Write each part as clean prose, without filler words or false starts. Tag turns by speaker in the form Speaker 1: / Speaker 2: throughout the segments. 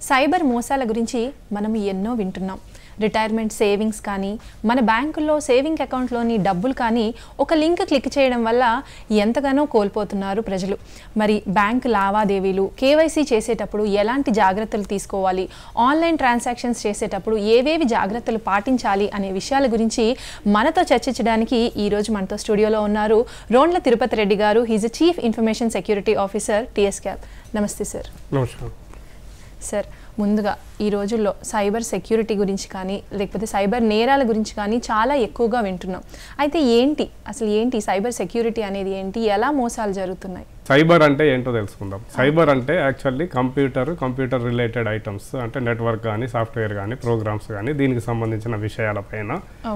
Speaker 1: Cyber మోసాల గురించి మనం ఎన్నో వింటున్నాం. రిటైర్మెంట్ సేవింగ్స్ కానీ మన బ్యాంకుల్లో సేవింగ్ అకౌంట్లోని డబ్బులు కానీ ఒక లింక్ క్లిక్ చేయడం వల్ల ఎంతగానో కోల్పోతున్నారు ప్రజలు. మరి బ్యాంక్ లావాదేవీలు కేవైసీ చేసేటప్పుడు ఎలాంటి జాగ్రత్తలు తీసుకోవాలి, ఆన్లైన్ ట్రాన్సాక్షన్స్ చేసేటప్పుడు ఏవేవి జాగ్రత్తలు పాటించాలి అనే విషయాల గురించి మనతో చర్చించడానికి ఈరోజు మనతో స్టూడియోలో ఉన్నారు రోండ్ల Tirupati Reddy garu. He's chief information security officer TS cab. నమస్తే సార్.
Speaker 2: నమస్కారం
Speaker 1: సార్, ముందుగా ఈ రోజుల్లో సైబర్ సెక్యూరిటీ గురించి కానీ లేకపోతే సైబర్ నేరాల గురించి కానీ చాలా ఎక్కువగా వింటున్నాం. అయితే ఏంటి సైబర్ సెక్యూరిటీ అనేది ఏంటి, ఎలా మోసాలు జరుగుతున్నాయి?
Speaker 2: సైబర్ అంటే ఏంటో తెలుసుకుందాం. సైబర్ అంటే యాక్చువల్లీ కంప్యూటర్ రిలేటెడ్ ఐటమ్స్, అంటే నెట్వర్క్ కానీ సాఫ్ట్వేర్ కానీ ప్రోగ్రామ్స్ కానీ దీనికి సంబంధించిన విషయాలపైన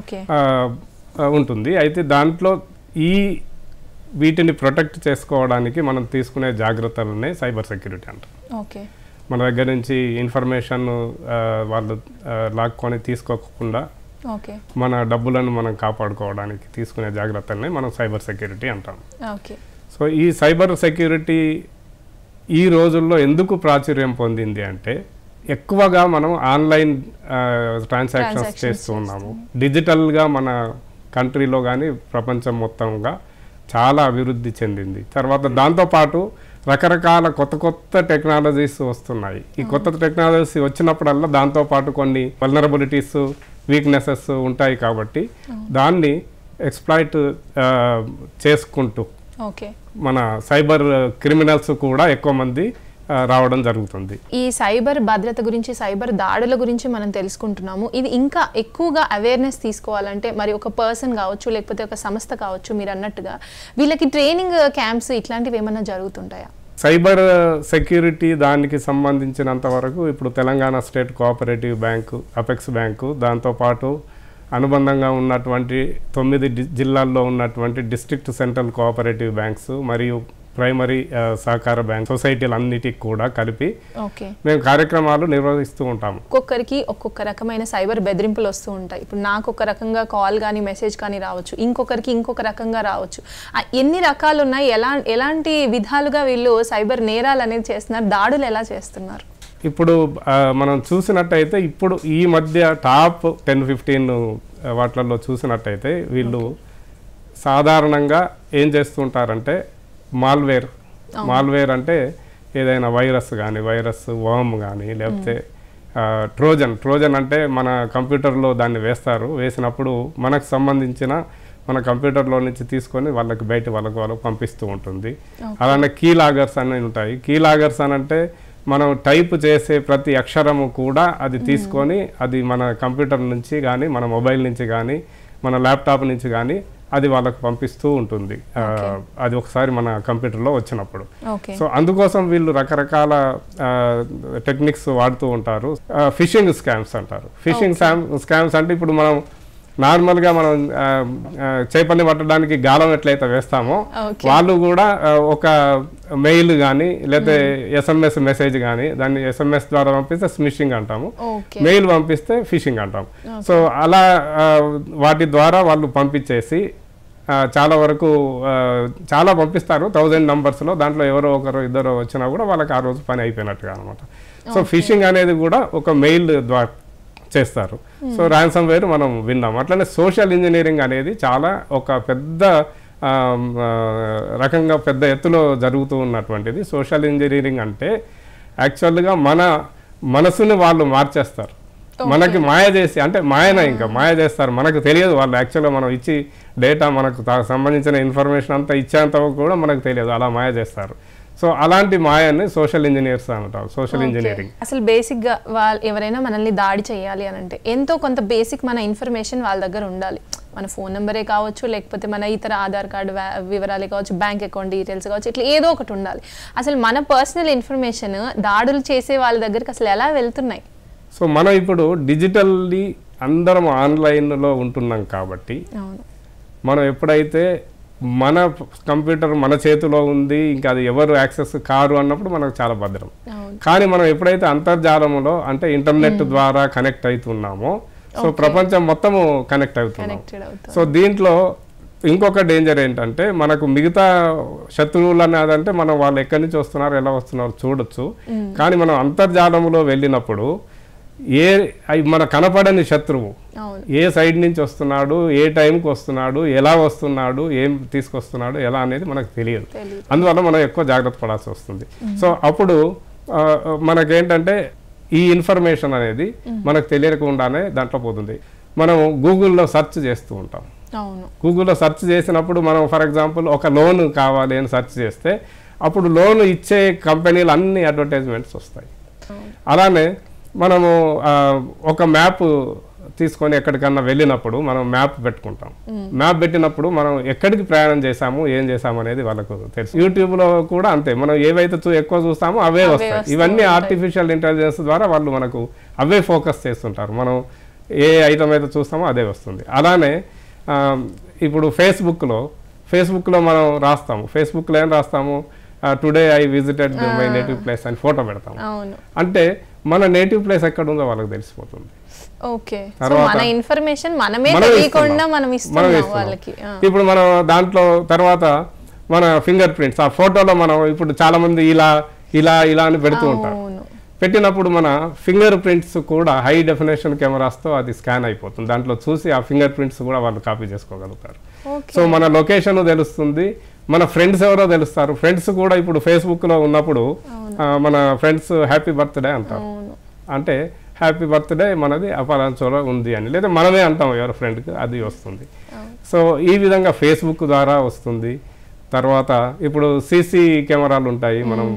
Speaker 2: ఉంటుంది. అయితే దాంట్లో వీటిని ప్రొటెక్ట్ చేసుకోవడానికి మనం తీసుకునే జాగ్రత్తలనే సైబర్ సెక్యూరిటీ అంటారు.
Speaker 1: ఓకే,
Speaker 2: మన దగ్గర నుంచి ఇన్ఫర్మేషన్ వాళ్ళు లాక్కొని తీసుకోకుండా మన డబ్బులను మనం కాపాడుకోవడానికి తీసుకునే జాగ్రత్తలనే మనం సైబర్ సెక్యూరిటీ అంటాం. సో ఈ సైబర్ సెక్యూరిటీ ఈ రోజుల్లో ఎందుకు ప్రాచుర్యం పొందింది అంటే, ఎక్కువగా మనం ఆన్లైన్ ట్రాన్సాక్షన్స్ చేస్తూ ఉన్నాము. డిజిటల్గా మన కంట్రీలో కానీ ప్రపంచం మొత్తంగా చాలా అభివృద్ధి చెందింది. తర్వాత దాంతోపాటు రకరకాల కొత్త టెక్నాలజీస్ వస్తున్నాయి. ఈ కొత్త టెక్నాలజీస్ వచ్చినప్పుడల్లా దాంతోపాటు కొన్ని వల్నరబిలిటీస్, వీక్నెసెస్ ఉంటాయి. కాబట్టి దాన్ని ఎక్స్ప్లాయిట్ చేసుకుంటూ మన సైబర్ క్రిమినల్స్ కూడా ఎక్కువ మంది రావడం జరుగుతుంది.
Speaker 1: ఈ సైబర్ భద్రత గురించి, సైబర్ దాడుల గురించి మనం తెలుసుకుంటున్నాము. ఇది ఇంకా ఎక్కువగా అవేర్నెస్ తీసుకోవాలంటే మరి ఒక పర్సన్ కావచ్చు, లేకపోతే ఒక సంస్థ కావచ్చు, మీరు అన్నట్టుగా వీళ్ళకి ట్రైనింగ్ క్యాంప్స్ ఇట్లాంటివి ఏమన్నా జరుగుతుంటాయా?
Speaker 2: సైబర్ సెక్యూరిటీ దానికి సంబంధించినంత వరకు ఇప్పుడు Telangana state cooperative bank, apex bank, దాంతోపాటు అనుబంధంగా ఉన్నటువంటి 9 జిల్లాల్లో ఉన్నటువంటి డిస్ట్రిక్ట్ సెంట్రల్ కోఆపరేటివ్ బ్యాంక్స్ మరియు ప్రైమరీ సహకార బ్యాంక్ సొసైటీలు అన్నిటికి కూడా కలిపి మేము కార్యక్రమాలు నిర్వహిస్తూ ఉంటాము.
Speaker 1: ఒక్కొక్కరికి ఒక్కొక్క రకమైన సైబర్ బెదిరింపులు వస్తూ ఉంటాయి. ఇప్పుడు నాకు ఒక రకంగా కాల్ కానీ మెసేజ్ కానీ రావచ్చు, ఇంకొకరికి ఇంకొక రకంగా రావచ్చు. ఎన్ని రకాలు ఉన్నాయి, ఎలాంటి విధాలుగా వీళ్ళు సైబర్ నేరాలు అనేది చేస్తున్నారు, దాడులు ఎలా చేస్తున్నారు?
Speaker 2: ఇప్పుడు మనం చూసినట్టయితే ఇప్పుడు ఈ మధ్య టాప్ 10-15 వాటిల్లో చూసినట్టయితే వీళ్ళు సాధారణంగా ఏం చేస్తుంటారంటే మాల్వేర్ అంటే ఏదైనా వైరస్ కానీ, వైరస్ వర్మ్ కానీ, లేకపోతే ట్రోజన్ అంటే మన కంప్యూటర్లో దాన్ని వేసినప్పుడు మనకు సంబంధించిన మన కంప్యూటర్లో నుంచి తీసుకొని వాళ్ళకు పంపిస్తూ ఉంటుంది. అలానే కీ లాగర్స్ అని ఉంటాయి. కీ లాగర్స్ అని అంటే మనం టైప్ చేసే ప్రతి అక్షరము కూడా అది తీసుకొని అది మన కంప్యూటర్ నుంచి కానీ, మన మొబైల్ నుంచి కానీ, మన ల్యాప్టాప్ నుంచి కానీ అది వాళ్ళకు పంపిస్తూ ఉంటుంది. అది ఒకసారి మన కంప్యూటర్లో వచ్చినప్పుడు. సో అందుకోసం వీళ్ళు రకరకాల టెక్నిక్స్ వాడుతూ ఉంటారు. ఫిషింగ్ స్కామ్స్ అంటారు. ఫిషింగ్ స్కామ్స్ అంటే ఇప్పుడు మనం నార్మల్గా మనం చేపల్ని పట్టడానికి గాలం ఎట్లయితే వేస్తామో వాళ్ళు కూడా ఒక మెయిల్ కానీ లేకపోతే SMS మెసేజ్ కానీ, దాన్ని SMS ద్వారా పంపిస్తే స్మిషింగ్ అంటాము, మెయిల్ పంపిస్తే ఫిషింగ్ అంటాము. సో అలా వాటి ద్వారా వాళ్ళు పంపించేసి చాలా వరకు చాలా పంపిస్తారు. 1000 నంబర్స్లో దాంట్లో ఎవరో ఒకరు ఇద్దరు వచ్చినా కూడా వాళ్ళకి ఆ రోజు పని అయిపోయినట్టుగా అనమాట. సో ఫిషింగ్ అనేది కూడా ఒక మెయిల్ ద్వారా చేస్తారు. సో ర్యాన్సమ్ వేర్ మనం విన్నాం. అట్లనే సోషల్ ఇంజనీరింగ్ అనేది చాలా ఒక పెద్ద రకంగా పెద్ద ఎత్తులో జరుగుతూ ఉన్నటువంటిది. సోషల్ ఇంజనీరింగ్ అంటే యాక్చువల్గా మన మనసుని వాళ్ళు మార్చేస్తారు, మనకి మాయ చేసి, అంటే మాయ చేస్తారు. మనకు తెలియదు, వాళ్ళు యాక్చువల్గా మనం ఇచ్చి డేటా మనకు సంబంధించిన ఇన్ఫర్మేషన్ అంతా ఇచ్చేంత కూడా మనకు తెలియదు, అలా మాయ చేస్తారు. సో అలాంటి మాయాన్ని సోషల్ ఇంజనీర్స్ అంటాం. సోషల్ ఇంజనీరింగ్
Speaker 1: అసలు బేసిక్గా వాళ్ళు ఎవరైనా మనల్ని దాడి చేయాలి అని అంటే ఎంతో కొంత బేసిక్ మన ఇన్ఫర్మేషన్ వాళ్ళ దగ్గర ఉండాలి. మన ఫోన్ నెంబరే కావచ్చు, లేకపోతే మన ఇతర ఆధార్ కార్డు వివరాలే కావచ్చు, బ్యాంక్ అకౌంట్ డీటెయిల్స్ కావచ్చు, ఇట్లా ఏదో ఒకటి ఉండాలి. అసలు మన పర్సనల్ ఇన్ఫర్మేషన్ దాడులు చేసే వాళ్ళ దగ్గరికి అసలు ఎలా వెళ్తున్నాయి?
Speaker 2: సో మనం ఇప్పుడు డిజిటల్లీ అందరం ఆన్లైన్లో ఉంటున్నాం కాబట్టి మనం ఎప్పుడైతే మన కంప్యూటర్ మన చేతిలో ఉంది, ఇంకా అది ఎవరు యాక్సెస్ కారు అన్నప్పుడు మనకు చాలా భద్రం. కానీ మనం ఎప్పుడైతే అంతర్జాలంలో అంటే ఇంటర్నెట్ ద్వారా కనెక్ట్ అవుతున్నామో, సో ప్రపంచం మొత్తము కనెక్ట్ అవుతున్నాం. సో దీంట్లో ఇంకొక డేంజర్ ఏంటంటే మనకు మిగతా శత్రువులు అన్నదంటే మనం వాళ్ళు ఎక్కడి నుంచి వస్తున్నారు ఎలా వస్తున్నారు చూడొచ్చు. కానీ మనం అంతర్జాలంలో వెళ్ళినప్పుడు మన కనపడని శత్రువు ఏ సైడ్ నుంచి వస్తున్నాడు, ఏ టైంకి వస్తున్నాడు, ఎలా వస్తున్నాడు, ఏం తీసుకొస్తున్నాడు, ఎలా అనేది మనకు తెలియదు. అందువల్ల మనం ఎక్కువ జాగ్రత్త పడాల్సి వస్తుంది. సో అప్పుడు మనకేంటంటే ఈ ఇన్ఫర్మేషన్ అనేది మనకు తెలియకుండానే దాంట్లో పోతుంది. మనం గూగుల్లో సెర్చ్ చేస్తూ ఉంటాం. గూగుల్లో సెర్చ్ చేసినప్పుడు మనం ఫర్ ఎగ్జాంపుల్ ఒక లోన్ కావాలి అని సెర్చ్ చేస్తే అప్పుడు లోన్ ఇచ్చే కంపెనీలు అన్ని అడ్వర్టైజ్మెంట్స్ వస్తాయి. అలానే మనము ఒక మ్యాప్ తీసుకొని ఎక్కడికన్నా వెళ్ళినప్పుడు మనం మ్యాప్ పెట్టుకుంటాం. మ్యాప్ పెట్టినప్పుడు మనం ఎక్కడికి ప్రయాణం చేసాము, ఏం చేసాము అనేది వాళ్ళకు తెలుసు. యూట్యూబ్లో కూడా అంతే, మనం ఏవైతే ఎక్కువ చూస్తామో అవే వస్తాయి. ఇవన్నీ ఆర్టిఫిషియల్ ఇంటెలిజెన్స్ ద్వారా వాళ్ళు మనకు అవే ఫోకస్ చేస్తుంటారు. మనం ఏ ఐటమ్ అయితే చూస్తామో అదే వస్తుంది. అలానే ఇప్పుడు ఫేస్బుక్లో మనం రాస్తాము. ఫేస్బుక్లో ఏం రాస్తాము, today I visited my native place అని ఫోటో పెడతాము. అంటే మన నేటివ్ ప్లేస్ ఎక్కడ ఉందో వాళ్ళకి తెలిసిపోతుంది. ఇప్పుడు మనం దాంట్లో తర్వాత మన ఫింగర్ ప్రింట్స్ ఆ ఫోటోలో మనం ఇప్పుడు చాలా మంది ఇలా ఇలా ఇలా అని పెడుతూ ఉంటారు. పెట్టినప్పుడు మన ఫింగర్ ప్రింట్స్ కూడా హై డెఫినేషన్ కెమెరాస్తో అది స్కాన్ అయిపోతుంది. దాంట్లో చూసి ఆ ఫింగర్ ప్రింట్స్ కూడా వాళ్ళు కాపీ చేసుకోగలుగుతారు. సో మన లొకేషన్ తెలుస్తుంది, మన ఫ్రెండ్స్ ఎవరో తెలుస్తారు. ఫ్రెండ్స్ కూడా ఇప్పుడు ఫేస్బుక్లో ఉన్నప్పుడు మన ఫ్రెండ్స్ హ్యాపీ బర్త్డే అంటారు. అంటే హ్యాపీ బర్త్డే మనది అపరాంచోలో ఉంది అని, లేదా మనమే అంటాం ఎవరి ఫ్రెండ్కి, అది వస్తుంది. సో ఈ విధంగా ఫేస్బుక్ ద్వారా వస్తుంది. తర్వాత ఇప్పుడు సీసీ కెమెరాలు ఉంటాయి, మనం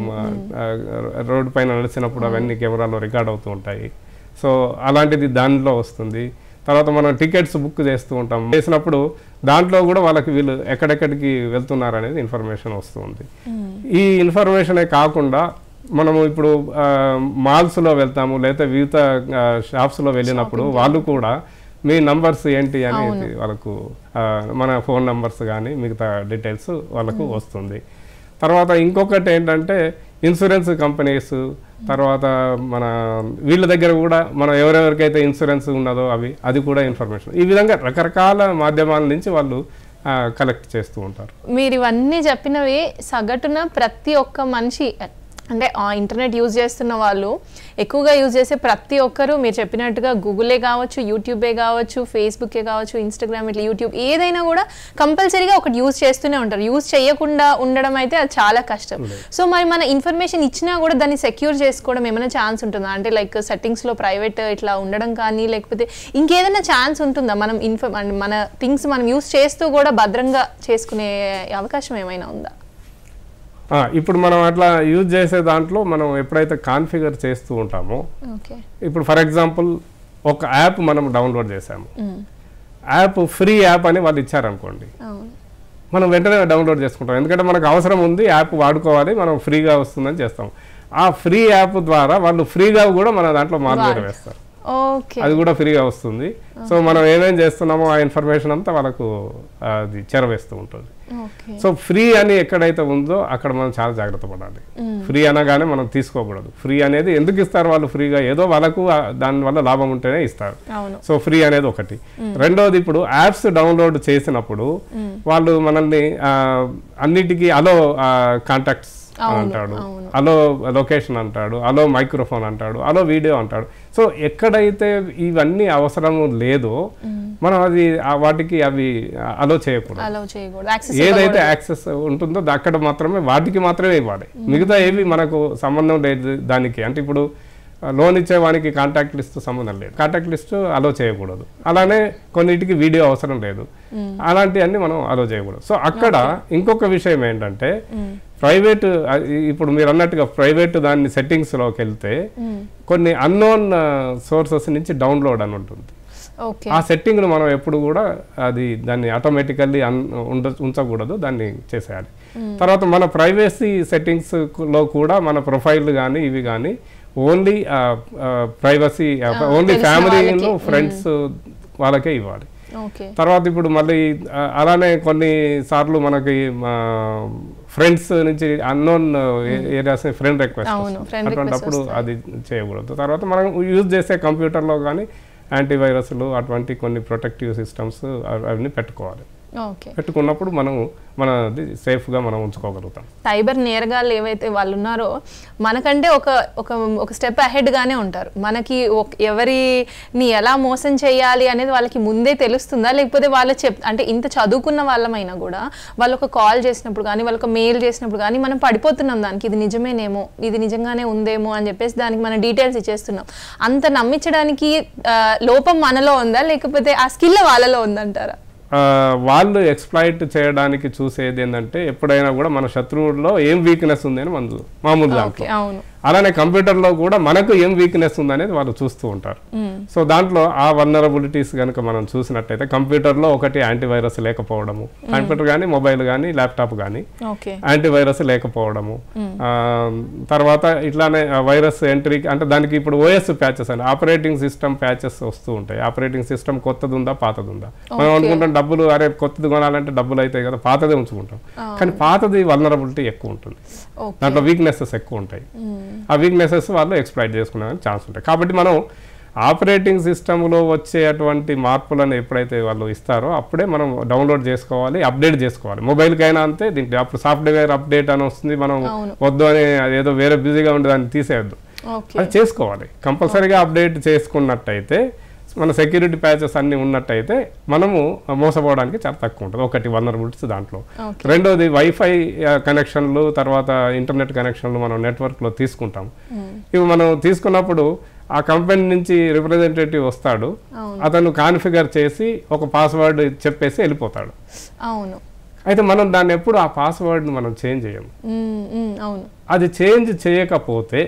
Speaker 2: రోడ్డు పైన నడిచినప్పుడు అవన్నీ కెమెరాలో రికార్డ్ అవుతూ ఉంటాయి. సో అలాంటిది దానిలో వస్తుంది. తర్వాత మనం టికెట్స్ బుక్ చేస్తూ ఉంటాం, చేసినప్పుడు దాంట్లో కూడా వాళ్ళకి వీళ్ళు ఎక్కడెక్కడికి వెళ్తున్నారు అనేది ఇన్ఫర్మేషన్ వస్తుంది. ఈ ఇన్ఫర్మేషనే కాకుండా మనము ఇప్పుడు మాల్స్లో వెళ్తాము, లేదా వివిధ షాప్స్లో వెళ్ళినప్పుడు వాళ్ళు కూడా మీ నంబర్స్ ఏంటి అనేది వాళ్ళకు మన ఫోన్ నంబర్స్ కానీ మిగతా డీటెయిల్స్ వాళ్ళకు వస్తుంది. తర్వాత ఇంకొకటి ఏంటంటే ఇన్సూరెన్స్ కంపెనీస్, తర్వాత మన వీళ్ళ దగ్గర కూడా మనం ఎవరెవరికైతే ఇన్సూరెన్స్ ఉన్నదో అది కూడా ఇన్ఫర్మేషన్. ఈ విధంగా రకరకాల మాధ్యమాల నుంచి వాళ్ళు కలెక్ట్ చేస్తూ ఉంటారు.
Speaker 1: మీరు ఇవన్నీ చెప్పినవి సగటున ప్రతి ఒక్క మనిషి అంటే ఆ ఇంటర్నెట్ యూజ్ చేస్తున్న వాళ్ళు ఎక్కువగా యూజ్ చేసే ప్రతి ఒక్కరు మీరు చెప్పినట్టుగా గూగులే కావచ్చు, యూట్యూబే కావచ్చు, ఫేస్బుకే కావచ్చు, ఇన్స్టాగ్రామ్, ఇట్లా యూట్యూబ్ ఏదైనా కూడా కంపల్సరీగా ఒకటి యూజ్ చేస్తూనే ఉంటారు. యూజ్ చేయకుండా ఉండడం అయితే అది చాలా కష్టం. సో మరి మన ఇన్ఫర్మేషన్ ఇచ్చినా కూడా దాన్ని సెక్యూర్ చేసుకోవడం ఏమైనా ఛాన్స్ ఉంటుందా? అంటే లైక్ సెట్టింగ్స్లో ప్రైవేట్ ఇట్లా ఉండడం కానీ, లేకపోతే ఇంకేదైనా ఛాన్స్ ఉంటుందా? మనం మన థింగ్స్ మనం యూజ్ చేస్తూ కూడా భద్రంగా చేసుకునే అవకాశం ఏమైనా ఉందా?
Speaker 2: ఇప్పుడు మనం అట్లా యూజ్ చేసే దాంట్లో మనం ఎప్పుడైతే కాన్ఫిగర్ చేస్తూ ఉంటామో, ఇప్పుడు ఫర్ ఎగ్జాంపుల్ ఒక యాప్ మనం డౌన్లోడ్ చేసాము, యాప్ ఫ్రీ యాప్ అని వాళ్ళు ఇచ్చారనుకోండి, మనం వెంటనే డౌన్లోడ్ చేసుకుంటాం. ఎందుకంటే మనకు అవసరం ఉంది, యాప్ వాడుకోవాలి, మనం ఫ్రీగా వస్తుందని చేస్తాం. ఆ ఫ్రీ యాప్ ద్వారా వాళ్ళు ఫ్రీగా కూడా మన దాంట్లో మార్కెట్ వేస్తారు, అది కూడా ఫ్రీగా వస్తుంది. సో మనం ఏమేం చేస్తున్నామో ఆ ఇన్ఫర్మేషన్ అంతా వాళ్ళకు అది చేరవేస్తూ ఉంటుంది. సో ఫ్రీ అని ఎక్కడైతే ఉందో అక్కడ మనం చాలా జాగ్రత్త పడాలి. ఫ్రీ అనగానే మనం తీసుకోకూడదు. ఫ్రీ అనేది ఎందుకు ఇస్తారు వాళ్ళు? ఫ్రీగా ఏదో వాళ్ళకు దానివల్ల లాభం ఉంటేనే ఇస్తారు. సో ఫ్రీ అనేది ఒకటి. రెండోది, ఇప్పుడు యాప్స్ డౌన్లోడ్ చేసినప్పుడు వాళ్ళు మనల్ని అన్నిటికీ అలో కాంటాక్ట్స్ అంటాడు, అలో లొకేషన్ అంటాడు, అలో మైక్రోఫోన్ అంటాడు, అలో వీడియో అంటాడు. సో ఎక్కడైతే ఇవన్నీ అవసరము లేదో మనం అది వాటికి అవి అలో చేయకూడదు. ఏదైతే యాక్సెస్ ఉంటుందో అక్కడ మాత్రమే వాటికి మాత్రమే ఇవ్వాలి. మిగతా ఏవి మనకు సంబంధం లేదు దానికి. అంటే ఇప్పుడు లోన్ ఇచ్చేవానికి కాంటాక్ట్ లిస్ట్ సంబంధం లేదు, కాంటాక్ట్ లిస్ట్ అలో చేయకూడదు. అలానే కొన్నిటికి వీడియో అవసరం లేదు, అలాంటివన్నీ మనం అలో చేయకూడదు. సో అక్కడ ఇంకొక విషయం ఏంటంటే ప్రైవేట్, ఇప్పుడు మీరు అన్నట్టుగా ప్రైవేట్ దాన్ని సెట్టింగ్స్లోకి వెళ్తే కొన్ని అన్నోన్ సోర్సెస్ నుంచి డౌన్లోడ్ అని ఉంటుంది. ఆ సెట్టింగ్ను మనం ఎప్పుడు కూడా దాన్ని ఆటోమేటికల్లీ ఉంచకూడదు, దాన్ని చేసేయాలి. తర్వాత మన ప్రైవసీ సెట్టింగ్స్లో కూడా మన ప్రొఫైల్ కానీ ఇవి కానీ only privacy, only family friends వాళ్ళకే ఇవ్వాలి. తర్వాత ఇప్పుడు మళ్ళీ అలానే కొన్ని సార్లు మనకి ఫ్రెండ్స్ నుంచి అన్నోన్ ఏరియాస్ ఫ్రెండ్ రిక్వెస్ట్, అటువంటిప్పుడు అది చేయకూడదు. తర్వాత మనం యూజ్ చేసే కంప్యూటర్లో కానీ యాంటీవైరస్లు అటువంటి కొన్ని ప్రొటెక్టివ్ సిస్టమ్స్ అవన్నీ పెట్టుకోవాలి.
Speaker 1: ఓకే.
Speaker 2: పెట్టుకున్నప్పుడు మనది సేఫ్గా మనం ఉంచుకోగలుగుతాం.
Speaker 1: సైబర్ నేరగాళ్ళు ఏవైతే వాళ్ళు ఉన్నారో మనకంటే ఒక స్టెప్ అహెడ్గానే ఉంటారు. మనకి ఎవరిని ఎలా మోసం చేయాలి అనేది వాళ్ళకి ముందే తెలుస్తుందా, లేకపోతే వాళ్ళు అంటే ఇంత చదువుకున్న వాళ్ళమైనా కూడా వాళ్ళు ఒక కాల్ చేసినప్పుడు కానీ వాళ్ళు ఒక మెయిల్ చేసినప్పుడు కానీ మనం పడిపోతున్నాం దానికి, ఇది నిజమేనేమో, ఇది నిజంగానే ఉందేమో అని చెప్పేసి దానికి మన డీటెయిల్స్ ఇచ్చేస్తున్నాం. అంత నమ్మించడానికి లోపం మనలో ఉందా, లేకపోతే ఆ స్కిల్ వాళ్ళలో ఉందంటారా?
Speaker 2: వాళ్ళు ఎక్స్ప్లాయిట్ చేయడానికి చూసేది ఏంటంటే ఎప్పుడైనా కూడా మన శత్రువుల్లో ఏం వీక్నెస్ ఉంది అని మామూలు దాంట్లో, అలానే కంప్యూటర్లో కూడా మనకు ఏం వీక్నెస్ ఉందనేది వాళ్ళు చూస్తూ ఉంటారు. సో దాంట్లో ఆ వల్నరబిలిటీస్ కనుక మనం చూసినట్టయితే కంప్యూటర్లో ఒకటి యాంటీవైరస్ లేకపోవడము, కంప్యూటర్ కానీ మొబైల్ కానీ ల్యాప్టాప్ కానీ యాంటీవైరస్ లేకపోవడము, తర్వాత ఇట్లానే వైరస్ ఎంట్రీ అంటే దానికి ఇప్పుడు ఓఎస్ ప్యాచెస్ అని ఆపరేటింగ్ సిస్టమ్ ప్యాచెస్ వస్తూ ఉంటాయి. ఆపరేటింగ్ సిస్టమ్ కొత్తది ఉందా పాతది ఉందా, మనం అనుకుంటాం డబ్బులు అరే కొత్తది కొనాలంటే డబ్బులు అవుతాయి కదా, పాతదే ఉంచుకుంటాం. కానీ పాతది వల్నరబిలిటీ ఎక్కువ ఉంటుంది, దాంట్లో వీక్నెసెస్ ఎక్కువ ఉంటాయి. ఆ వీక్నెసెస్ వాళ్ళు ఎక్స్ప్లాయిట్ చేసుకునే ఛాన్స్ ఉంటాయి. కాబట్టి మనం ఆపరేటింగ్ సిస్టంలో వచ్చేటువంటి మార్పులను ఎప్పుడైతే వాళ్ళు ఇస్తారో అప్పుడే మనం డౌన్లోడ్ చేసుకోవాలి, అప్డేట్ చేసుకోవాలి. మొబైల్కైనా అంతే, దీంట్లో అప్పుడు సాఫ్ట్వేర్ అప్డేట్ అని వస్తుంది, మనం వద్దు అని ఏదో వేరే బిజీగా ఉండే దాన్ని తీసేయద్దు, అది చేసుకోవాలి. కంపల్సరీగా అప్డేట్ చేసుకున్నట్టయితే మన సెక్యూరిటీ ప్యాచెస్ అన్నీ ఉన్నట్టయితే మనము మోసపోవడానికి చాలా తక్కువ ఉంటుంది. ఒకటి వల్నరబిలిటీస్ దాంట్లో. రెండోది వైఫై కనెక్షన్లు, తర్వాత ఇంటర్నెట్ కనెక్షన్లు మనం నెట్వర్క్లో తీసుకుంటాం. ఇవి మనం తీసుకున్నప్పుడు ఆ కంపెనీ నుంచి రిప్రజెంటేటివ్ వస్తాడు, అతను కాన్ఫిగర్ చేసి ఒక పాస్వర్డ్ చెప్పేసి వెళ్ళిపోతాడు. అయితే మనం దాన్ని ఎప్పుడు ఆ పాస్వర్డ్ని మనం చేంజ్ చేయము. అది చేంజ్ చేయకపోతే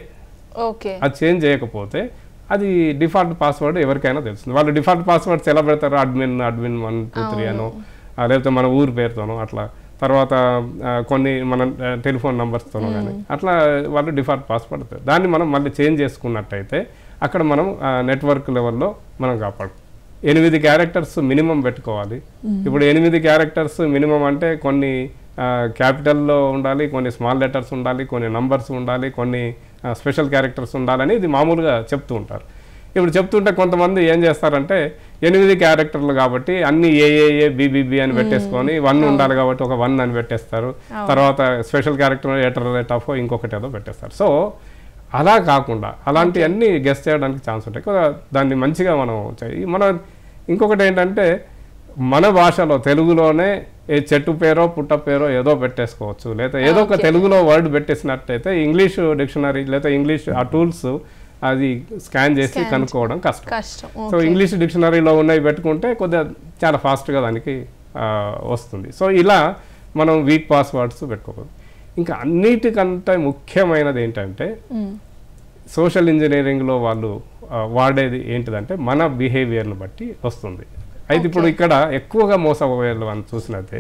Speaker 2: అది డిఫాల్ట్ పాస్వర్డ్ ఎవరికైనా తెలుస్తుంది. వాళ్ళు డిఫాల్ట్ పాస్వర్డ్స్ ఎలా పెడతారు, అడ్మిన్ 1 2 3 అనో, లేకపోతే మన ఊరి పేరుతోనో అట్లా, తర్వాత కొన్ని మన టెలిఫోన్ నెంబర్స్తోనో కానీ అట్లా వాళ్ళు డిఫాల్ట్ పాస్వర్డ్ పెడతారు. దాన్ని మనం మళ్ళీ చేంజ్ చేసుకున్నట్టయితే అక్కడ మనం నెట్వర్క్ లెవెల్లో మనం కాపాడు. 8 క్యారెక్టర్స్ మినిమం పెట్టుకోవాలి. ఇప్పుడు 8 క్యారెక్టర్స్ మినిమం అంటే కొన్ని క్యాపిటల్లో ఉండాలి, కొన్ని స్మాల్ లెటర్స్ ఉండాలి, కొన్ని నంబర్స్ ఉండాలి, కొన్ని స్పెషల్ క్యారెక్టర్స్ ఉండాలని ఇది మామూలుగా చెప్తూ ఉంటారు. ఇప్పుడు చెప్తుంటే కొంతమంది ఏం చేస్తారంటే 8 క్యారెక్టర్లు కాబట్టి అన్ని ఏఏఏ బిబిబి అని పెట్టేసుకొని 1 ఉండాలి కాబట్టి ఒక 1 అని పెట్టేస్తారు. తర్వాత స్పెషల్ క్యారెక్టర్ రేట్ ఆఫ్ ఇంకొకటి ఏదో పెట్టేస్తారు. సో అలా కాకుండా అలాంటివన్నీ గెస్ చేయడానికి ఛాన్స్ ఉంటాయి. దాన్ని మంచిగా మనం ఇంకొకటి ఏంటంటే మన భాషలో తెలుగులోనే ఏ చెట్టు పేరో పుట్ట పేరో ఏదో పెట్టేసుకోవచ్చు, లేదా ఏదో ఒక తెలుగులో వర్డ్ పెట్టేసినట్టయితే ఇంగ్లీష్ డిక్షనరీ లేదా ఇంగ్లీష్ ఆ టూల్స్ అది స్కాన్ చేసి కనుక్కోవడం కష్టం. సో ఇంగ్లీష్ డిక్షనరీలో ఉన్నవి పెట్టుకుంటే కొద్దిగా చాలా ఫాస్ట్గా దానికి వస్తుంది. సో ఇలా మనం వీక్ పాస్వర్డ్స్ పెట్టుకోకూడదు. ఇంకా అన్నిటికంటే ముఖ్యమైనది ఏంటంటే సోషల్ ఇంజనీరింగ్లో వాళ్ళు వాడేది ఏంటిదంటే మన బిహేవియర్ని బట్టి వస్తుంది. అయితే ఇప్పుడు ఇక్కడ ఎక్కువగా మోసపోయేది అని చూసినట్టే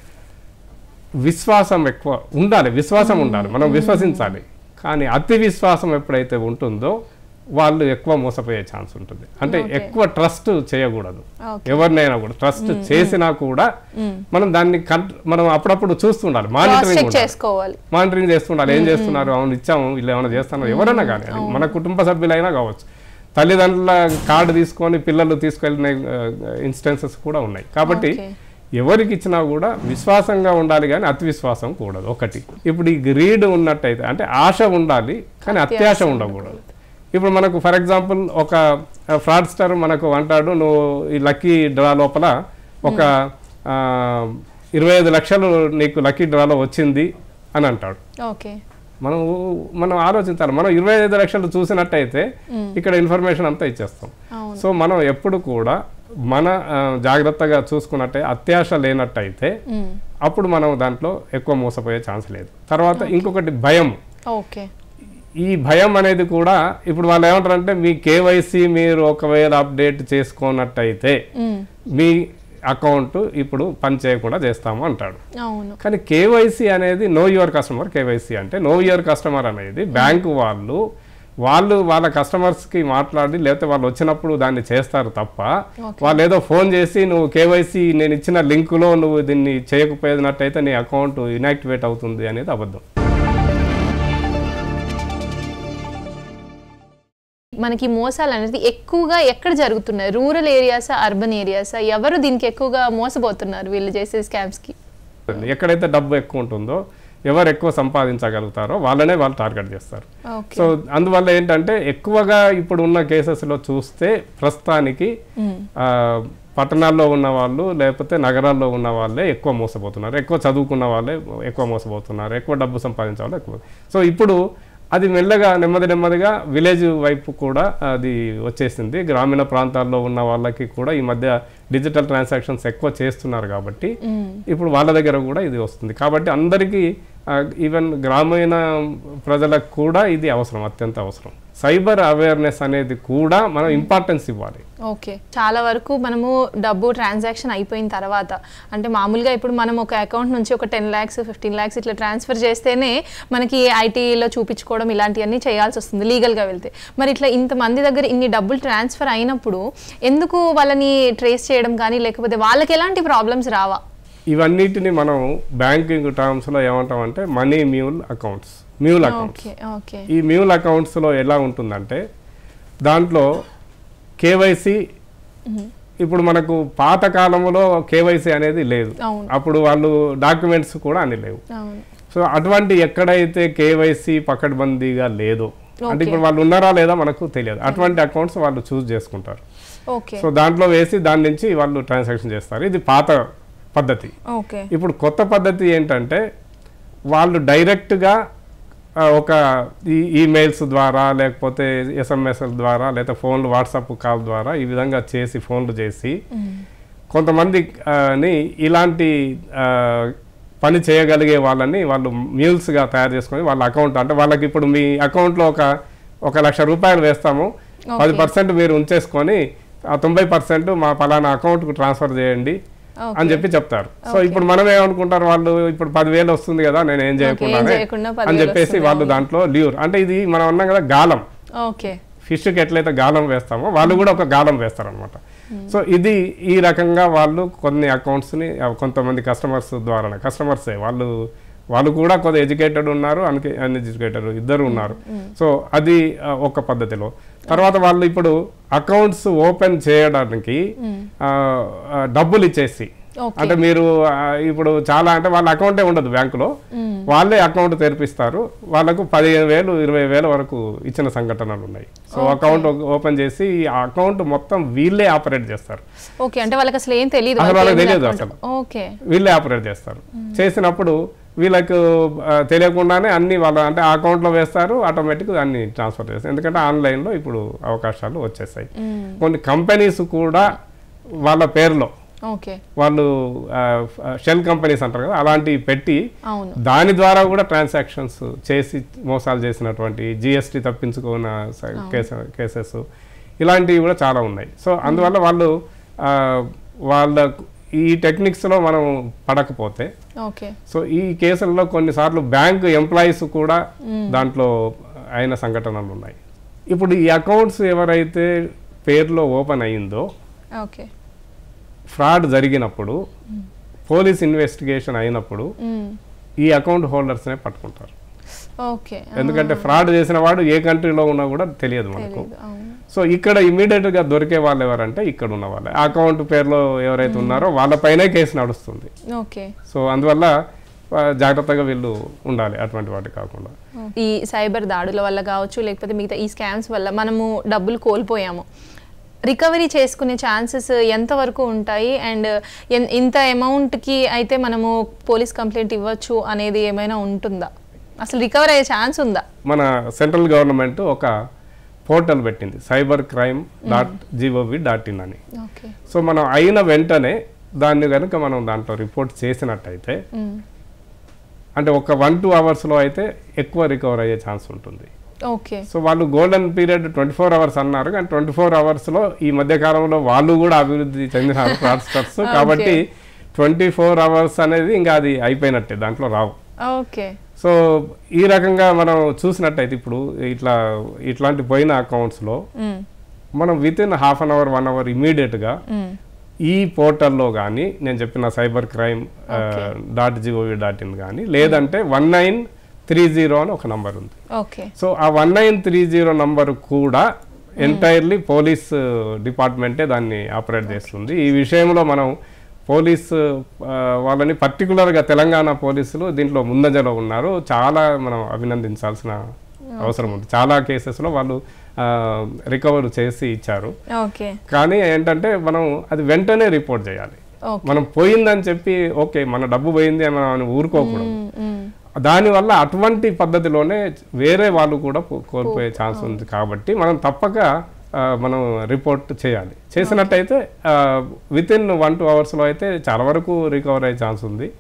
Speaker 2: విశ్వాసం ఎక్కువ ఉండాలి, మనం విశ్వసించాలి. కానీ అతి విశ్వాసం ఎప్పుడైతే ఉంటుందో వాళ్ళు ఎక్కువ మోసపోయే ఛాన్స్ ఉంటుంది. అంటే ఎక్కువ ట్రస్ట్ చేయకూడదు, ఎవరినైనా కూడా ట్రస్ట్ చేసినా కూడా మనం దాన్ని మనం అప్పుడప్పుడు చూస్తుండాలి, మానిటరింగ్ చేస్తుండాలి. ఏం చేస్తున్నారు, అవును ఇచ్చాము, వీళ్ళు ఏమైనా చేస్తున్నారు, ఎవరైనా కానీ అది మన కుటుంబ సభ్యులైనా కావచ్చు. తల్లిదండ్రుల కార్డు తీసుకొని పిల్లలు తీసుకెళ్ళిన ఇన్స్టెన్సెస్ కూడా ఉన్నాయి. కాబట్టి ఎవరికి ఇచ్చినా కూడా విశ్వాసంగా ఉండాలి, కానీ అతి విశ్వాసం కూడదు. ఒకటి ఇప్పుడు ఈ గ్రీడ్ ఉన్నట్టయితే అంటే ఆశ ఉండాలి కానీ అత్యాశ ఉండకూడదు. ఇప్పుడు మనకు ఫర్ ఎగ్జాంపుల్ ఒక ఫ్రాడ్స్టర్ మనకు అంటాడు, నువ్వు ఈ లక్కీ డ్రా లోపల ఒక 25 లక్షలు నీకు లక్కీ డ్రాలో వచ్చింది అని అంటాడు. మనం ఆలోచించాలి. మనం 25 లక్షలు చూసినట్టయితే ఇక్కడ ఇన్ఫర్మేషన్ అంతా ఇచ్చేస్తాం. సో మనం ఎప్పుడు కూడా మన జాగ్రత్తగా చూసుకున్నట్టే అత్యాశ లేనట్టయితే అప్పుడు మనం దాంట్లో ఎక్కువ మోసపోయే ఛాన్స్ లేదు. తర్వాత ఇంకొకటి భయం. ఈ భయం అనేది కూడా ఇప్పుడు వాళ్ళు ఏమంటారంటే మీ కేవైసీ మీరు ఒకవేళ అప్డేట్ చేసుకున్నట్టయితే మీ అకౌంట్ ఇప్పుడు పని చేయకుండా చేస్తాము అంటాడు. కానీ కేవైసీ అనేది నో యువర్ కస్టమర్. కేవైసీ అంటే నో యువర్ కస్టమర్ అనేది బ్యాంకు వాళ్ళు వాళ్ళ కస్టమర్స్కి మాట్లాడి లేకపోతే వాళ్ళు వచ్చినప్పుడు దాన్ని చేస్తారు తప్ప వాళ్ళు ఏదో ఫోన్ చేసి నువ్వు కేవైసీ నేను ఇచ్చిన లింకులో నువ్వు దీన్ని చేయకపోయినట్టయితే నీ అకౌంట్ ఇన్యాక్టివేట్ అవుతుంది అనేది అబద్ధం.
Speaker 1: మనకి మోసాలు అనేది ఎక్కువగా ఎక్కడ జరుగుతున్నాయి? రూరల్ ఏరియాసా, అర్బన్ ఏరియాసా? ఎవరు దీనికి ఎక్కువగా మోసపోతున్నారు వీళ్ళు చేసే స్కామ్స్కి?
Speaker 2: ఎక్కడైతే డబ్బు ఎక్కువ ఉంటుందో, ఎవరు ఎక్కువ సంపాదించగలుగుతారో వాళ్ళనే వాళ్ళు టార్గెట్ చేస్తారు. సో అందువల్ల ఏంటంటే ఎక్కువగా ఇప్పుడు ఉన్న కేసెస్లో చూస్తే ప్రస్తుతానికి పట్టణాల్లో ఉన్న వాళ్ళు లేకపోతే నగరాల్లో ఉన్న వాళ్ళే ఎక్కువ మోసపోతున్నారు, ఎక్కువ చదువుకున్న వాళ్ళే ఎక్కువ మోసపోతున్నారు, ఎక్కువ డబ్బు సంపాదించే వాళ్ళు ఎక్కువ. సో ఇప్పుడు అది మెల్లగా నెమ్మదిగా విలేజ్ వైపు కూడా అది వచ్చేసింది. గ్రామీణ ప్రాంతాల్లో ఉన్న వాళ్ళకి కూడా ఈ మధ్య డిజిటల్ ట్రాన్సాక్షన్స్ ఎక్కువ చేస్తున్నారు కాబట్టి ఇప్పుడు వాళ్ళ దగ్గర కూడా ఇది వస్తుంది. కాబట్టి అందరికీ ఈవెన్ గ్రామీణ ప్రజలకు కూడా ఇది అవసరం, అత్యంత అవసరం. సైబర్ అవేర్నెస్ అనేది కూడా మనం ఇంపార్టెన్స్ ఇవ్వాలి.
Speaker 1: ఓకే, చాలా వరకు మనము డబ్బు ట్రాన్సాక్షన్ అయిపోయిన తర్వాత, అంటే మామూలుగా ఇప్పుడు మనం ఒక అకౌంట్ నుంచి ఒక 10 lakhs 15 lakhs ఇట్లా ట్రాన్స్ఫర్ చేస్తేనే మనకి ఐటీలో చూపించుకోవడం ఇలాంటివన్నీ చేయాల్సి వస్తుంది లీగల్గా వెళ్తే. మరి ఇట్లా ఇంతమంది దగ్గర ఇన్ని డబ్బులు ట్రాన్స్ఫర్ అయినప్పుడు ఎందుకు వాళ్ళని ట్రేస్ చేయడం కానీ, లేకపోతే వాళ్ళకి ఎలాంటి ప్రాబ్లమ్స్ రావా?
Speaker 2: ఇవన్నిటిని మనం బ్యాంకింగ్ టర్మ్స్లో ఏమంటామంటే money mule accounts. Mule accounts, ఈ మ్యూల్ అకౌంట్స్లో ఎలా ఉంటుందంటే దాంట్లో కేవైసీ, ఇప్పుడు మనకు పాత కాలంలో కేవైసీ అనేది లేదు, అప్పుడు వాళ్ళు డాక్యుమెంట్స్ కూడా అని లేవు. సో అటువంటి ఎక్కడైతే కేవైసీ పకడ్బందీగా లేదో, అంటే ఇప్పుడు వాళ్ళు ఉన్నారా లేదా మనకు తెలియదు, అటువంటి అకౌంట్స్ వాళ్ళు చూస్ చేసుకుంటారు. సో దాంట్లో వేసి దాని నుంచి వాళ్ళు ట్రాన్సాక్షన్ చేస్తారు. ఇది పాత పద్ధతి. ఇప్పుడు కొత్త పద్ధతి ఏంటంటే వాళ్ళు డైరెక్ట్గా ఒక ఈమెయిల్స్ ద్వారా లేకపోతే ఎస్ఎంఎస్ల ద్వారా లేదా ఫోన్లు వాట్సాప్ కాల్ ద్వారా ఈ విధంగా చేసి ఫోన్లు చేసి కొంతమందిని ఇలాంటి పని చేయగలిగే వాళ్ళని వాళ్ళు మ్యూల్స్గా తయారు చేసుకొని వాళ్ళ అకౌంట్, అంటే వాళ్ళకి ఇప్పుడు మీ అకౌంట్లో ఒక 1,00,000 రూపాయలు వేస్తాము, 10% మీరు ఉంచేసుకొని ఆ 90% మా పలానా అకౌంట్కు ట్రాన్స్ఫర్ చేయండి అని చెప్పి చెప్తారు. సో ఇప్పుడు మనం ఏమనుకుంటారు, వాళ్ళు ఇప్పుడు 10,000 వస్తుంది కదా నేను ఏం చేయకుండానే అని చెప్పేసి వాళ్ళు దాంట్లో ల్యూర్, అంటే ఇది మనం అన్నాం కదా గాలం, ఫిష్కి ఎట్లయితే గాలం వేస్తామో వాళ్ళు కూడా ఒక గాలం వేస్తారు అనమాట. సో ఇది ఈ రకంగా వాళ్ళు కొన్ని అకౌంట్స్ని కొంతమంది కస్టమర్సే వాళ్ళు కూడా కొంత ఎడ్యుకేటెడ్ ఉన్నారు, అన్ఎడ్యుకేటెడ్ ఇద్దరు ఉన్నారు. సో అది ఒక పద్ధతిలో. తర్వాత వాళ్ళు ఇప్పుడు అకౌంట్స్ ఓపెన్ చేయడానికి డబ్బులు ఇచ్చేసి, అంటే మీరు ఇప్పుడు చాలా అంటే వాళ్ళ అకౌంటే ఉండదు బ్యాంకులో, వాళ్ళే అకౌంట్ తెరిపిస్తారు, వాళ్ళకు 15,000 20,000 వరకు ఇచ్చిన సంఘటనలు ఉన్నాయి. సో అకౌంట్ ఓపెన్ చేసి ఆ అకౌంట్ మొత్తం వీళ్ళే ఆపరేట్ చేస్తారు.
Speaker 1: వాళ్ళకి అసలు ఏం తెలియదు,
Speaker 2: అసలు వీళ్ళే ఆపరేట్ చేస్తారు. చేసినప్పుడు వీళ్ళకు తెలియకుండానే అన్ని వాళ్ళ అంటే ఆ అకౌంట్లో వేస్తారు, ఆటోమేటిక్గా అన్ని ట్రాన్స్ఫర్ చేస్తారు. ఎందుకంటే ఆన్లైన్లో ఇప్పుడు అవకాశాలు వచ్చేసాయి. కొన్ని కంపెనీస్ కూడా వాళ్ళ పేరులో వాళ్ళు షెల్ కంపెనీస్ అంటారు కదా, అలాంటివి పెట్టి దాని ద్వారా కూడా ట్రాన్సాక్షన్స్ చేసి మోసాలు చేసినటువంటి, జిఎస్టీ తప్పించుకున్న కేసెస్ ఇలాంటివి కూడా చాలా ఉన్నాయి. సో అందువల్ల వాళ్ళ ఈ టెక్నిక్స్లో మనం పడకపోతే, సో ఈ కేసుల్లో కొన్నిసార్లు బ్యాంక్ ఎంప్లాయీస్ కూడా దాంట్లో అయిన సంఘటనలు ఉన్నాయి. ఇప్పుడు ఈ అకౌంట్స్ ఎవరైతే పేరులో ఓపెన్ అయ్యిందో ఫ్రాడ్ జరిగినప్పుడు పోలీస్ ఇన్వెస్టిగేషన్ అయినప్పుడు ఈ అకౌంట్ హోల్డర్స్నే పట్టుకుంటారు. ఎందుకంటే ఫ్రాడ్ చేసిన వాడు ఏ కంట్రీలో ఉన్నా కూడా తెలియదు మనకు. సో ఇక్కడ ఇమీడియట్గా దొరికే వాళ్ళు ఎవరంటే ఇక్కడ ఉన్న వాళ్ళే, అకౌంట్ పేరులో ఎవరైతే ఉన్నారో వాళ్ళపైనే కేసు నడుస్తుంది. సో అందువల్ల జాగ్రత్తగా వీళ్ళు ఉండాలి అటువంటి వాటి కాకుండా.
Speaker 1: ఈ సైబర్ దాడుల వల్ల కావచ్చు, లేకపోతే మిగతా ఈ స్కామ్స్ వల్ల మనము డబ్బులు కోల్పోయాము, రికవరీ చేసుకునే ఛాన్సెస్ ఎంతవరకు ఉంటాయి? అండ్ ఇంత అమౌంట్కి అయితే మనము పోలీస్ కంప్లైంట్ ఇవ్వచ్చు అనేది ఏమైనా ఉంటుందా? అసలు రికవర్ అయ్యే ఛాన్స్ ఉందా?
Speaker 2: మన సెంట్రల్ గవర్నమెంట్ ఒక పోర్టల్ పెట్టింది, cybercrime.gov.in అని. సో మనం అయిన వెంటనే దాన్ని కనుక మనం దాంట్లో రిపోర్ట్ చేసినట్టయితే, అంటే ఒక 1-2 అవర్స్లో అయితే ఎక్కువ రికవర్ అయ్యే ఛాన్స్ ఉంటుంది. సో వాళ్ళు గోల్డెన్ పీరియడ్ 24 అవర్స్ అన్నారు, కానీ 24 అవర్స్లో ఈ మధ్య కాలంలో వాళ్ళు కూడా అభివృద్ధి చెందినారు ఫ్రాడ్స్టర్స్. కాబట్టి 24 అవర్స్ అనేది ఇంకా అది అయిపోయినట్టే, దాంట్లో రావు. సో ఈ రకంగా మనం చూసినట్టయితే ఇప్పుడు ఇట్లాంటి పోయిన అకౌంట్స్లో మనం వితిన్ ½ an hour 1 hour ఇమీడియట్గా ఈ పోర్టల్లో కానీ నేను చెప్పిన cybercrime.gov.in కానీ లేదంటే 1930 అని ఒక నంబర్ ఉంది. సో ఆ 1930 నంబర్ కూడా ఎంటైర్లీ పోలీస్ డిపార్ట్మెంటే దాన్ని ఆపరేట్ చేస్తుంది. ఈ విషయంలో మనం పోలీస్ వాళ్ళని పర్టికులర్గా తెలంగాణ పోలీసులు దీంట్లో ముందంజలో ఉన్నారు. చాలా మనం అభినందించాల్సిన అవసరం ఉంది. చాలా కేసెస్లో వాళ్ళు రికవర్ చేసి ఇచ్చారు. కానీ ఏంటంటే మనం అది వెంటనే రిపోర్ట్ చేయాలి. మనం పోయిందని చెప్పి ఓకే మన డబ్బు పోయింది అని మనం ఊరుకోకూడదు. దానివల్ల అటువంటి పద్ధతిలోనే వేరే వాళ్ళు కూడా కోల్పోయే ఛాన్స్ ఉంది. కాబట్టి మనం తప్పక మనం రిపోర్ట్ చేయాలి. చేసినట్టయితే వితిన్ 1-2 అవర్స్లో అయితే చాలా వరకు రికవర్ అయ్యే ఛాన్స్ ఉంది.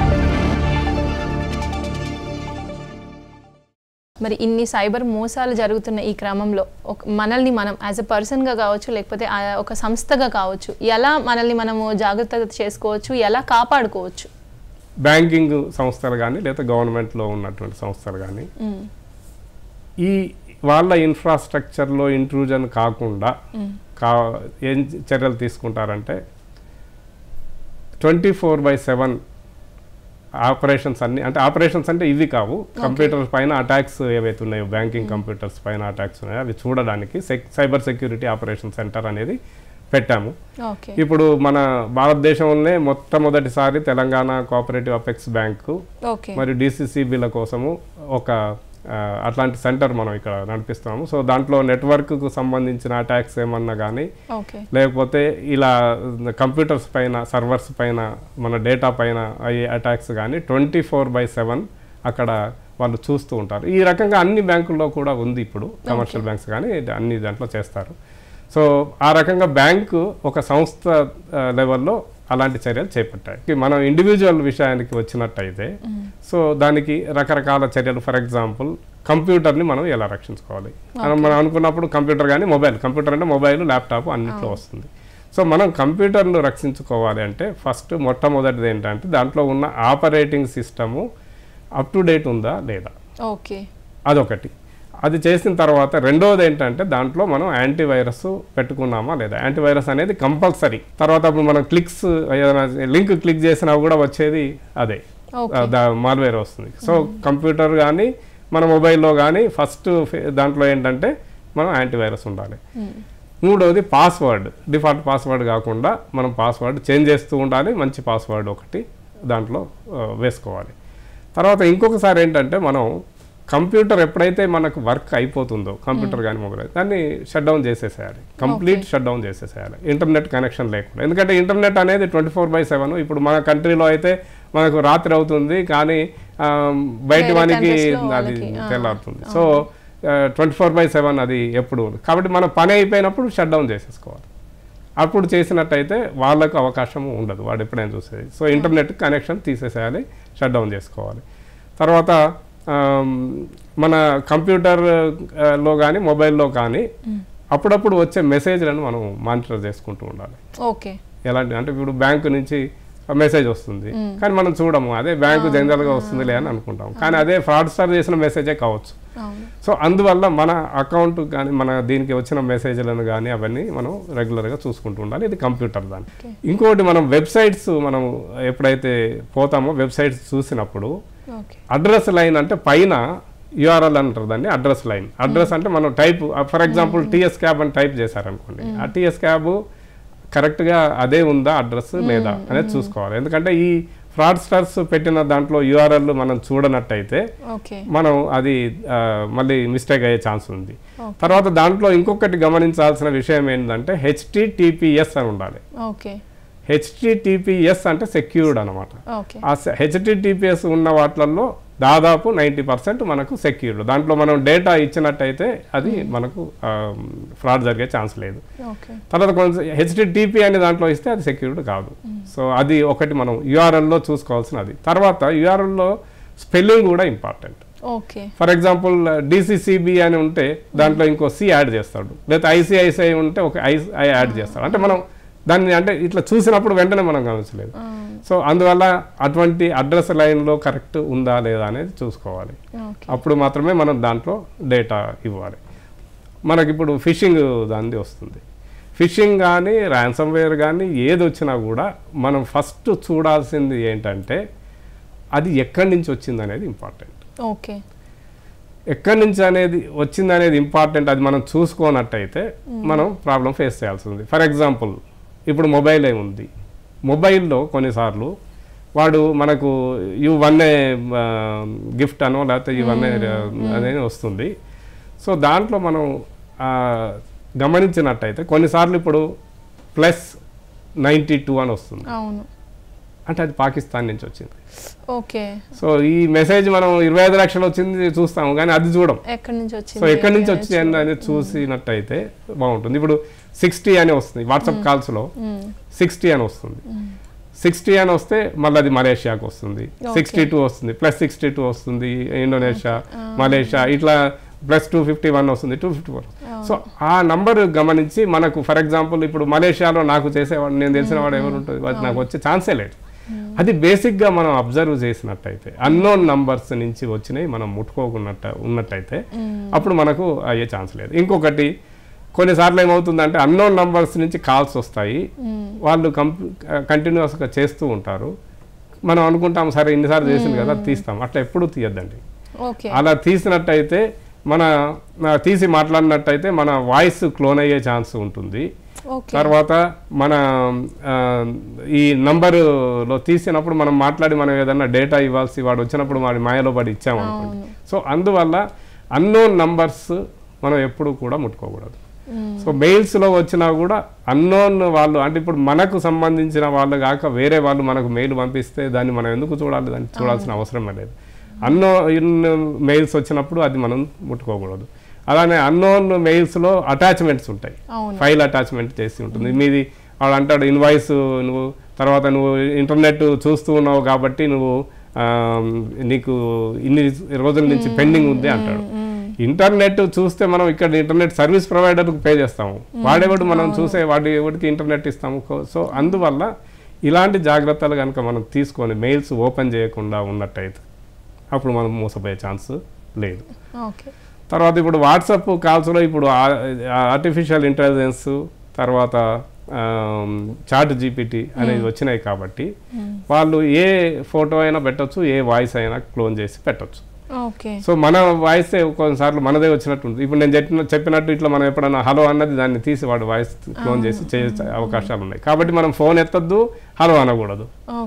Speaker 1: మరి ఇన్ని సైబర్ మోసాలు జరుగుతున్న ఈ క్రమంలో మనల్ని మనం యాజ్ ఎ పర్సన్గా కావచ్చు, లేకపోతే ఒక సంస్థగా కావచ్చు, ఎలా మనల్ని మనము జాగ్రత్త చేసుకోవచ్చు, ఎలా కాపాడుకోవచ్చు?
Speaker 2: బ్యాంకింగ్ సంస్థలు కానీ లేదా గవర్నమెంట్లో ఉన్నటువంటి సంస్థలు కానీ ఈ వాళ్ళ ఇన్ఫ్రాస్ట్రక్చర్లో ఇంట్రూజన్ కాకుండా ఏం చర్యలు తీసుకుంటారంటే 24/7 ఆపరేషన్స్ అన్ని, అంటే ఆపరేషన్స్ అంటే ఇవి కావు, కంప్యూటర్స్ పైన అటాక్స్ ఏవైతే ఉన్నాయో, బ్యాంకింగ్ కంప్యూటర్స్ పైన అటాక్స్ ఉన్నాయో అవి చూడడానికి సైబర్ సెక్యూరిటీ ఆపరేషన్ సెంటర్ అనేది పెట్టాము. ఇప్పుడు మన భారతదేశంలోనే మొట్టమొదటిసారి తెలంగాణ కోఆపరేటివ్ అపెక్స్ బ్యాంకు మరియు DCCBల కోసము ఒక అట్లాంటి సెంటర్ మనం ఇక్కడ నడిపిస్తున్నాము. సో దాంట్లో నెట్వర్క్కు సంబంధించిన అటాక్స్ ఏమన్నా కానీ లేకపోతే ఇలా కంప్యూటర్స్ పైన సర్వర్స్ పైన మన డేటా పైన అయ్యే అటాక్స్ కానీ 24/7 అక్కడ వాళ్ళు చూస్తూ ఉంటారు. ఈ రకంగా అన్ని బ్యాంకుల్లో కూడా ఉంది. ఇప్పుడు కమర్షియల్ బ్యాంక్స్ కానీ అన్ని దాంట్లో చేస్తారు. సో ఆ రకంగా బ్యాంకు ఒక సంస్థ లెవెల్లో అలాంటి చర్యలు చేపట్టాయి. మనం ఇండివిజువల్ విషయానికి వచ్చినట్టయితే సో దానికి రకరకాల చర్యలు, ఫర్ ఎగ్జాంపుల్ కంప్యూటర్ని మనం ఎలా రక్షించుకోవాలి. మనం అనుకున్నప్పుడు కంప్యూటర్ కానీ కంప్యూటర్ అంటే మొబైల్, ల్యాప్టాప్ అన్నింటిలో వస్తుంది. సో మనం కంప్యూటర్ను రక్షించుకోవాలి అంటే ఫస్ట్ మొట్టమొదటిది ఏంటంటే దాంట్లో ఉన్న operating system up to date ఉందా లేదా, అదొకటి. అది చేసిన తర్వాత రెండోది ఏంటంటే దాంట్లో మనం యాంటీవైరస్ పెట్టుకున్నామా లేదా. యాంటీవైరస్ అనేది కంపల్సరీ. తర్వాత అప్పుడు మనం ఏదైనా లింక్ క్లిక్ చేసినా కూడా వచ్చేది అదే మాల్వేర్ వస్తుంది. సో కంప్యూటర్ కానీ మన మొబైల్లో కానీ ఫస్ట్ దాంట్లో ఏంటంటే మనం యాంటీవైరస్ ఉండాలి. మూడవది పాస్వర్డ్, డిఫాల్ట్ పాస్వర్డ్ కాకుండా మనం పాస్వర్డ్ చేంజ్ చేస్తూ ఉండాలి. మంచి పాస్వర్డ్ ఒకటి దాంట్లో వేసుకోవాలి. తర్వాత ఇంకొకసారి ఏంటంటే మనం కంప్యూటర్ ఎప్పుడైతే మనకు వర్క్ అయిపోతుందో, కంప్యూటర్ కానీ మొబైల్, దాన్ని షట్ డౌన్ చేసేసేయాలి, కంప్లీట్ షట్ డౌన్ చేసేసేయాలి, ఇంటర్నెట్ కనెక్షన్ లేకుండా. ఎందుకంటే ఇంటర్నెట్ అనేది 24/7. ఇప్పుడు మన కంట్రీలో అయితే మనకు రాత్రి అవుతుంది కానీ బయట వానికి అది తెల్లారుతుంది. సో 24/7 అది ఎప్పుడు. కాబట్టి మన పని అయిపోయినప్పుడు షట్ డౌన్ చేసేసుకోవాలి. అప్పుడు చేసినట్టయితే వాళ్ళకు అవకాశం ఉండదు, వాడు ఎప్పుడైనా చూసేది. సో ఇంటర్నెట్ కనెక్షన్ తీసేసేయాలి, షట్ డౌన్ చేసుకోవాలి. తర్వాత మన కంప్యూటర్లో కానీ మొబైల్లో కానీ అప్పుడప్పుడు వచ్చే మెసేజ్లను మనం మానిటర్ చేసుకుంటూ ఉండాలి. ఎలాంటి అంటే ఇప్పుడు బ్యాంకు నుంచి మెసేజ్ వస్తుంది కానీ మనం చూడము, అదే బ్యాంకు జనరల్గా వస్తుందిలే అని అనుకుంటాం, కానీ అదే ఫ్రాడ్స్టర్ చేసిన మెసేజే కావచ్చు. సో అందువల్ల మన అకౌంట్ కానీ మన దీనికి వచ్చిన మెసేజ్లను కానీ అవన్నీ మనం రెగ్యులర్గా చూసుకుంటూ ఉండాలి. ఇది కంప్యూటర్ దాన్ని. ఇంకోటి మనం వెబ్సైట్స్ మనం ఎప్పుడైతే పోతామో వెబ్సైట్స్ చూసినప్పుడు అడ్రస్ లైన్ అంటే పైన యూఆర్ఎల్ అంటారు దాన్ని, అడ్రస్ లైన్. అడ్రస్ అంటే మనం type, for example TS cab అని టైప్ చేశారనుకోండి, ఆ టీఎస్ క్యాబ్ కరెక్ట్గా అదే ఉందా అడ్రస్ లేదా అనేది చూసుకోవాలి. ఎందుకంటే ఈ ఫ్రాడ్స్టర్స్ పెట్టిన దాంట్లో యూఆర్ఎల్ మనం చూడనట్టయితే మనం అది మళ్ళీ మిస్టేక్ అయ్యే ఛాన్స్ ఉంది. తర్వాత దాంట్లో ఇంకొకటి గమనించాల్సిన విషయం ఏంటంటే HTTPS అని ఉండాలి. HTTPS అంటే సెక్యూర్డ్ అనమాట. ఆ HTTPS ఉన్న వాటిల్లో దాదాపు 90% మనకు సెక్యూర్డ్. దాంట్లో మనం డేటా ఇచ్చినట్టయితే అది మనకు ఫ్రాడ్ జరిగే ఛాన్స్ లేదు. తర్వాత కొంచెం HTTP అనే దాంట్లో ఇస్తే అది సెక్యూర్డ్ కాదు. సో అది ఒకటి మనం యూఆర్ఎల్లో చూసుకోవాల్సినది. తర్వాత యూఆర్ఎల్లో స్పెల్లింగ్ కూడా ఇంపార్టెంట్. ఫర్ ఎగ్జాంపుల్ DCCB అని ఉంటే దాంట్లో ఇంకో C యాడ్ చేస్తాడు, లేదా ICICI ఉంటే ఒక I యాడ్ చేస్తాడు. అంటే మనం దాన్ని అంటే ఇట్లా చూసినప్పుడు వెంటనే మనం గమనించలేదు. సో అందువల్ల అటువంటి అడ్రస్ లైన్లో కరెక్ట్ ఉందా లేదా అనేది చూసుకోవాలి. అప్పుడు మాత్రమే మనం దాంట్లో డేటా ఇవ్వాలి. మనకి ఇప్పుడు ఫిషింగ్ దాన్ని వస్తుంది. ఫిషింగ్ కానీ ర్యాన్సమ్వేర్ కానీ ఏది వచ్చినా కూడా మనం ఫస్ట్ చూడాల్సింది ఏంటంటే అది ఎక్కడి నుంచి వచ్చింది అనేది ఇంపార్టెంట్. ఎక్కడి నుంచి అనేది వచ్చింది అనేది ఇంపార్టెంట్, అది మనం చూసుకోనట్టయితే మనం ప్రాబ్లం ఫేస్ చేయాల్సి ఉంది. ఫర్ ఎగ్జాంపుల్ ఇప్పుడు మొబైలే ఉంది, మొబైల్లో కొన్నిసార్లు వాడు మనకు ఇవన్నీ గిఫ్ట్ అనో లేకపోతే ఇవన్నీ అనేది వస్తుంది. సో దాంట్లో మనం గమనించినట్టయితే కొన్నిసార్లు ఇప్పుడు +92 అని వస్తుంది, అంటే అది పాకిస్తాన్ నుంచి వచ్చింది.
Speaker 1: ఓకే.
Speaker 2: సో ఈ మెసేజ్ మనం 25 లక్షలు వచ్చింది చూస్తాము కానీ అది చూడం, సో ఎక్కడి నుంచి వచ్చింది అనేది చూసినట్టయితే బాగుంటుంది. ఇప్పుడు 60 అని వస్తుంది వాట్సాప్ కాల్స్లో, 60 అని వస్తుంది. 60 అని వస్తే మళ్ళీ అది మలేషియాకి వస్తుంది, 62 వస్తుంది, +62 వస్తుంది ఇండోనేషియా, మలేషియా, ఇట్లా +251 వస్తుంది, 254. సో ఆ నంబర్ గమనించి మనకు ఫర్ ఎగ్జాంపుల్ ఇప్పుడు మలేషియాలో నాకు చేసేవాడు, నేను తెలిసిన వాడు ఎవరు ఉంటుంది, అది నాకు వచ్చే ఛాన్సే లేదు. అది బేసిక్గా మనం అబ్జర్వ్ చేసినట్టయితే అన్నోన్ నంబర్స్ నుంచి వచ్చినాయి మనం ఉన్నట్టయితే అప్పుడు మనకు అయ్యే ఛాన్స్ లేదు. ఇంకొకటి కొన్నిసార్లు ఏమవుతుందంటే అన్నోన్ నంబర్స్ నుంచి కాల్స్ వస్తాయి, వాళ్ళు కంటిన్యూస్గా చేస్తూ ఉంటారు, మనం అనుకుంటాం సరే ఇన్నిసార్లు చేసింది కదా తీస్తాం, అట్లా ఎప్పుడూ తీయద్దండి. అలా తీసినట్టయితే తీసి మాట్లాడినట్టయితే మన వాయిస్ క్లోన్ అయ్యే ఛాన్స్ ఉంటుంది. తర్వాత మన ఈ నంబరులో తీసినప్పుడు మనం మాట్లాడి మనం ఏదన్నా డేటా ఇవ్వాల్సి వాడు వచ్చినప్పుడు వాడి మాయలో పడి ఇచ్చామనుకోండి. సో అందువల్ల అన్నోన్ నంబర్స్ మనం ఎప్పుడు కూడా ముట్టుకోకూడదు. సో మెయిల్స్లో వచ్చినా కూడా అన్నోన్ వాళ్ళు, అంటే ఇప్పుడు మనకు సంబంధించిన వాళ్ళు కాక వేరే వాళ్ళు మనకు మెయిల్ పంపిస్తే దాన్ని మనం ఎందుకు చూడాలి, దాన్ని చూడాల్సిన అవసరం లేదు. అన్నోన్ మెయిల్స్ వచ్చినప్పుడు అది మనం ముట్టుకోకూడదు. అలానే అన్నోన్ మెయిల్స్లో అటాచ్మెంట్స్ ఉంటాయి, ఫైల్ అటాచ్మెంట్ చేసి ఉంటుంది మీది. వాడు అంటాడు ఇన్వాయిస్ నువ్వు తర్వాత నువ్వు ఇంటర్నెట్ చూస్తూ ఉన్నావు కాబట్టి నువ్వు నీకు ఇన్ని రోజుల నుంచి పెండింగ్ ఉంది అంటాడు. ఇంటర్నెట్ చూస్తే మనం ఇక్కడ ఇంటర్నెట్ సర్వీస్ ప్రొవైడర్కి పే చేస్తాము, వాడేవాడు మనం చూసే వాడికి ఇంటర్నెట్ ఇస్తాము. సో అందువల్ల ఇలాంటి జాగ్రత్తలు కనుక మనం తీసుకొని మెయిల్స్ ఓపెన్ చేయకుండా ఉన్నట్టయితే అప్పుడు మనం మోసపోయే ఛాన్స్ లేదు. తర్వాత ఇప్పుడు వాట్సాప్ కాల్స్లో ఇప్పుడు ఆర్టిఫిషియల్ ఇంటెలిజెన్స్ తర్వాత చాట్ జీపీటీ అనేది వచ్చినాయి కాబట్టి వాళ్ళు ఏ ఫోటో అయినా పెట్టచ్చు, ఏ వాయిస్ అయినా క్లోన్ చేసి పెట్టచ్చు. సో మన వాయిస్ కొన్నిసార్లు మనదే వచ్చినట్టు ఇప్పుడు నేను చెప్పినట్టు ఇట్లా మనం ఎప్పుడన్నా హలో అన్నది దాన్ని తీసి వాడు వాయిస్ క్లోన్ చేసి చేసే అవకాశాలు ఉన్నాయి. కాబట్టి మనం ఫోన్ ఎత్తద్దు, హలో అనకూడదు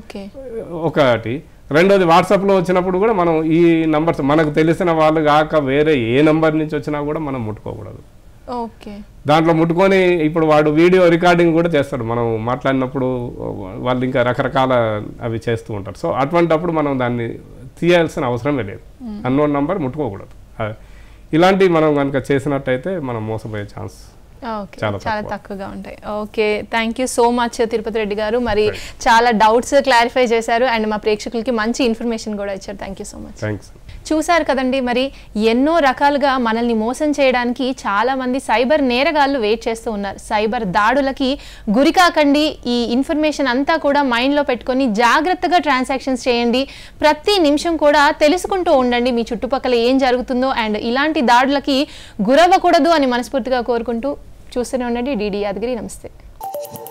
Speaker 2: ఒకటి. రెండోది వాట్సాప్లో వచ్చినప్పుడు కూడా మనం ఈ నంబర్స్ మనకు తెలిసిన వాళ్ళు కాక వేరే ఏ నంబర్ నుంచి వచ్చినా కూడా మనం ముట్టుకోకూడదు. దాంట్లో ముట్టుకొని ఇప్పుడు వాడు వీడియో రికార్డింగ్ కూడా చేస్తాడు, మనం మాట్లాడినప్పుడు వాళ్ళు ఇంకా రకరకాల అవి చేస్తూ ఉంటారు. సో అటువంటప్పుడు మనం దాన్ని తీయాల్సిన అవసరమే లేదు, అన్నోన్ నంబర్ ముట్టుకోకూడదు. ఇలాంటివి మనం కనుక చేసినట్టయితే మనం మోసపోయే ఛాన్స్
Speaker 1: చాలా తక్కువగా ఉంటాయి. Okay, thank you so much Tirupati Reddy గారు. మరి చాలా డౌట్స్ క్లారిఫై చేశారు అండ్ మా ప్రేక్షకులకి మంచి ఇన్ఫర్మేషన్ కూడా ఇచ్చారు. Thank you so much. చూశారు కదండి, మరి ఎన్నో రకాలుగా మనల్ని మోసం చేయడానికి చాలా మంది సైబర్ నేరగాళ్ళు వెయిట్ చేస్తూ ఉన్నారు. సైబర్ దాడులకి గురికాకండి. ఈ ఇన్ఫర్మేషన్ అంతా కూడా మైండ్లో పెట్టుకొని జాగ్రత్తగా ట్రాన్సాక్షన్స్ చేయండి. ప్రతి నిమిషం కూడా తెలుసుకుంటూ ఉండండి మీ చుట్టుపక్కల ఏం జరుగుతుందో. అండ్ ఇలాంటి దాడులకి గురవ్వకూడదు అని మనస్ఫూర్తిగా కోరుకుంటూ చూస్తూనే ఉండండి DD యాదగిరి. నమస్తే.